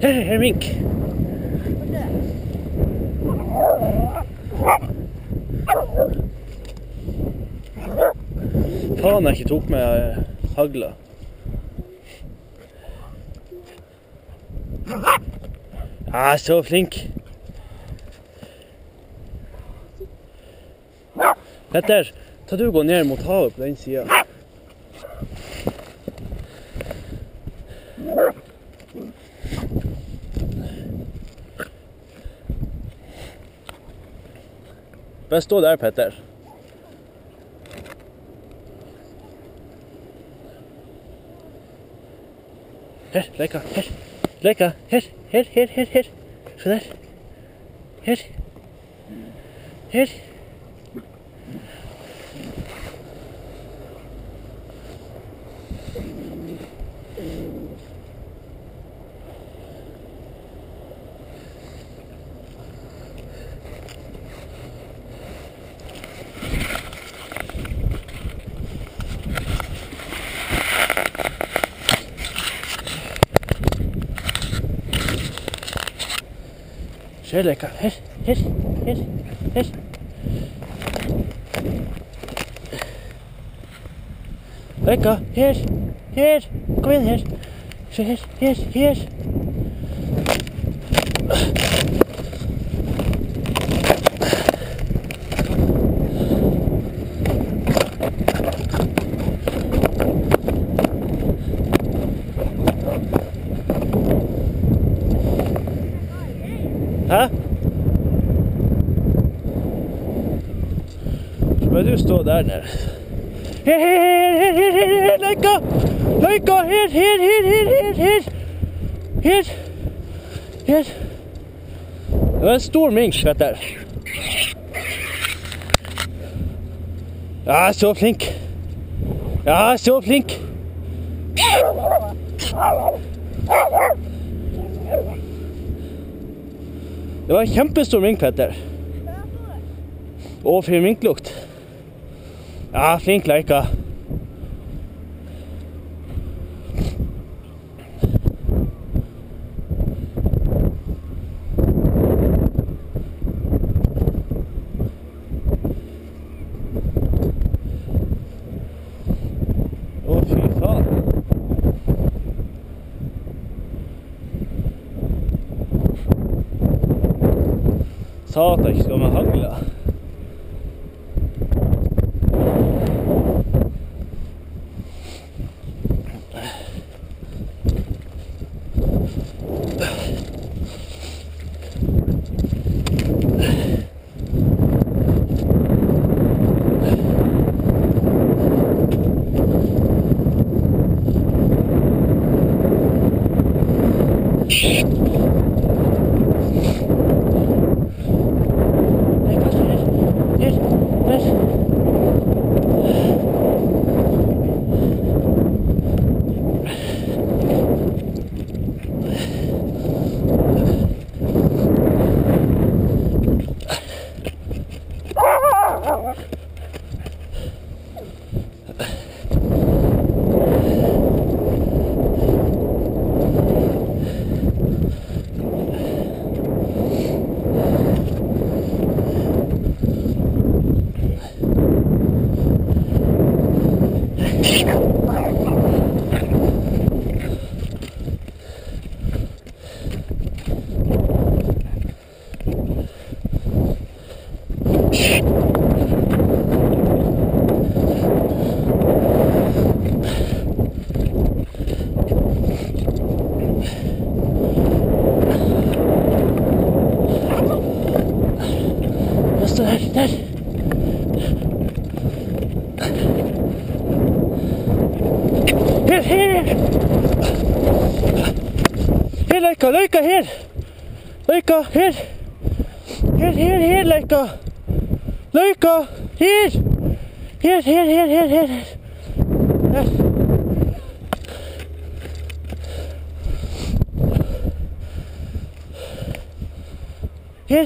Her mink. Faen jeg ikke tok med hagla. Ja, så flink. Petter, ta du gå ned mot havet på den siden. Bare stå der, Petter. Her, Leika, her. Leika, her. Se der. Her. Se, Leika, her. Leika, her. Kom igjen her. Se her. Hæ? Så må du stå der nede. Her, Leika! Her. Det var en stor mink, Petter. Ja, så flink. Det var en kjempestor mink, Petter. Og for minklukt. Ja, flink, Leika. Å, fy faen. Sa at jeg ikke skal med hagla. Der. Her. Her, Leika, her. Leika, her. Her, Leika. Leika, her. Her. Her.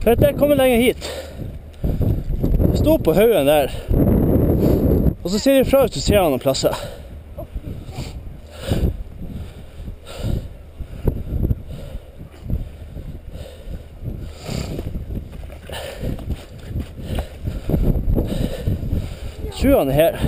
For at jeg kommer lenger hit. Stå på haugen der. Og så ser jeg fra hvis du ser han noen plasser. Tror han er her.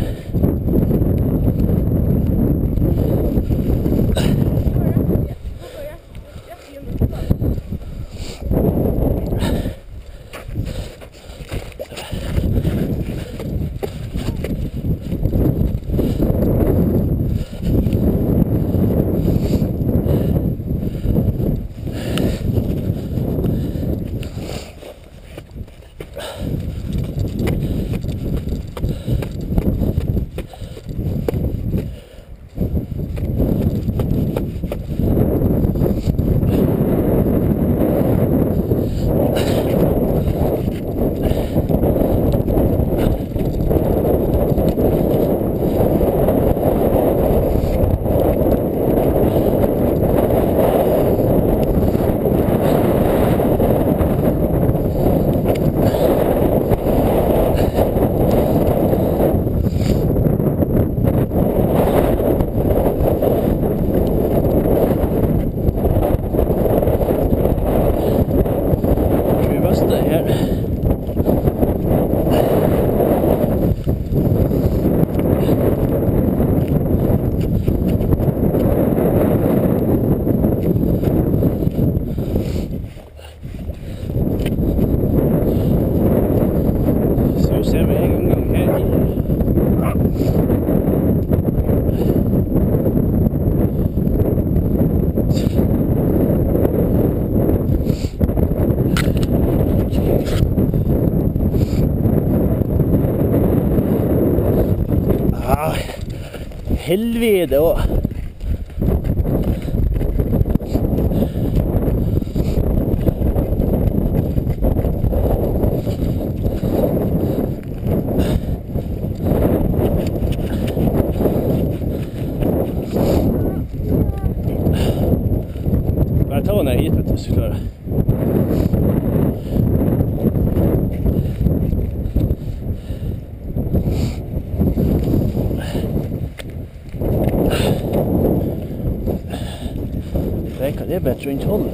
Helvete også. Bare ta henne hit, vet du, så klarer jeg. Det er bedre rundt holdet.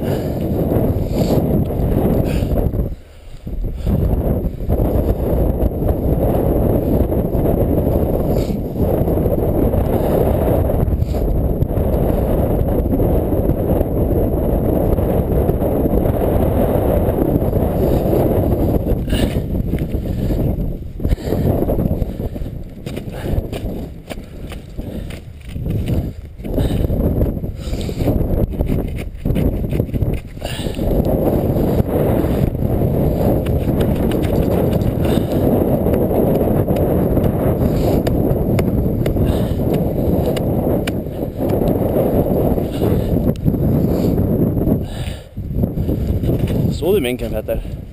Så du minken, Petter?